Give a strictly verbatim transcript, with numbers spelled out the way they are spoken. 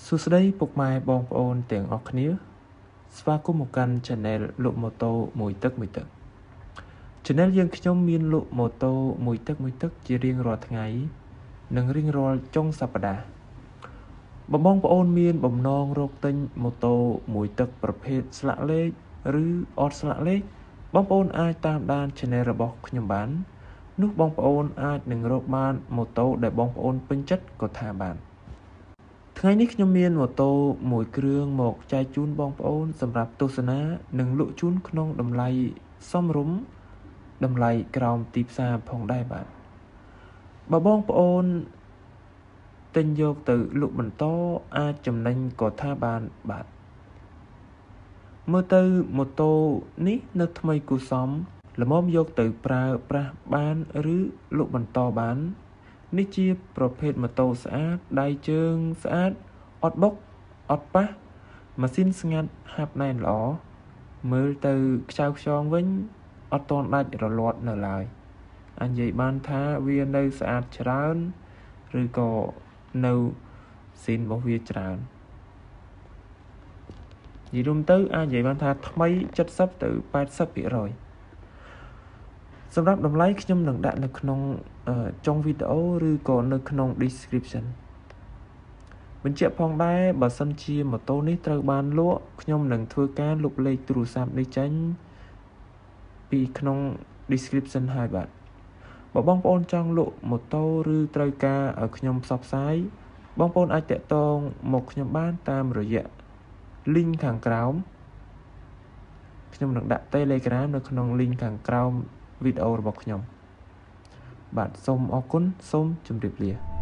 សួស្តីពុកម៉ែបងប្អូនទាំងអស់គ្នាស្វាគមន៍មកកាន់ Channel លក់ម៉ូតូមួយទឹកមួយទឹក Channel យើងខ្ញុំមានលក់ម៉ូតូមួយទឹកមួយទឹកជារៀងរាល់ថ្ងៃនិងរៀងរាល់ចុងសប្តាហ៍បើបងប្អូនមានបំណងរកទិញម៉ូតូមួយទឹកប្រភេទស្លាកលេខឬអត់ស្លាកលេខបងប្អូនអាចតាមដាន Channel របស់ខ្ញុំបាននោះបងប្អូនអាចនឹងរកបានម៉ូតូដែលបងប្អូនពេញចិត្តក៏ថាបានថ្ងៃនេះខ្ញុំមានម៉ូតូមួយគ្រឿងមកចែកជូនបងប្អូនសម្រាប់ទស្សនានិងលក់ជូនក្នុងតម្លៃសមរម្យតម្លៃក្រោមទីផ្សារផងដែរបាទបើបងប្អូនទិញយកទៅលក់បន្តអាចចំណេញក៏ថាបានបាទមើលទៅម៉ូតូនេះនៅថ្មីគួរសមល្មមយកទៅប្រើប្រាស់បានឬលក់បន្តបាននេះជាប្រភេទម៉ូតូស្អាតដៃជើងស្អាតអត់បុកអត់ប៉ះម៉ាស៊ីនស្ងាត់ហាប់ណែនល្អមើលទៅខ្ចៅខ្យងវិញអត់តន់ដាច់រលាត់នៅឡើយអញនិយាយបានថាវានៅស្អាតច្រើនឬក៏នៅស៊ីនរបស់វាច្រើននិយាយរួមទៅអាចនិយាយបានថាថ្មី七十ទៅ八十ភាគរយសម្រាប់តម្លៃខ្ញុំនឹងដាក់នៅក្នុងចុងវីដេអូឬក៏នៅក្នុង description បញ្ជាក់ផងដែរបើសិនជាម៉ូតូនេះត្រូវបានលក់ខ្ញុំនឹងធ្វើការលុបលេខទូរស័ព្ទនេះចេញពីក្នុង description ហើយបាទបើបងប្អូនចង់លក់ម៉ូតូឬត្រូវការឲ្យខ្ញុំផ្សព្វផ្សាយបងប្អូនអាចតាក់ទងមកខ្ញុំបានតាមរយៈ link ខាងក្រោមខ្ញុំនឹងដាក់ Telegram នៅក្នុង link ខាងក្រោមវីដេអូរបស់ខ្ញុំបាទសូមអរគុណសូមជម្រាបលា